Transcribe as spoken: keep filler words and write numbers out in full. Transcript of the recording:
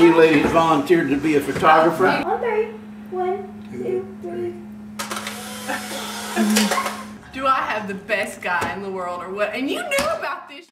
you ladies volunteered to be a photographer. On three. One, two, three. Do I have the best guy in the world or what? And you knew about this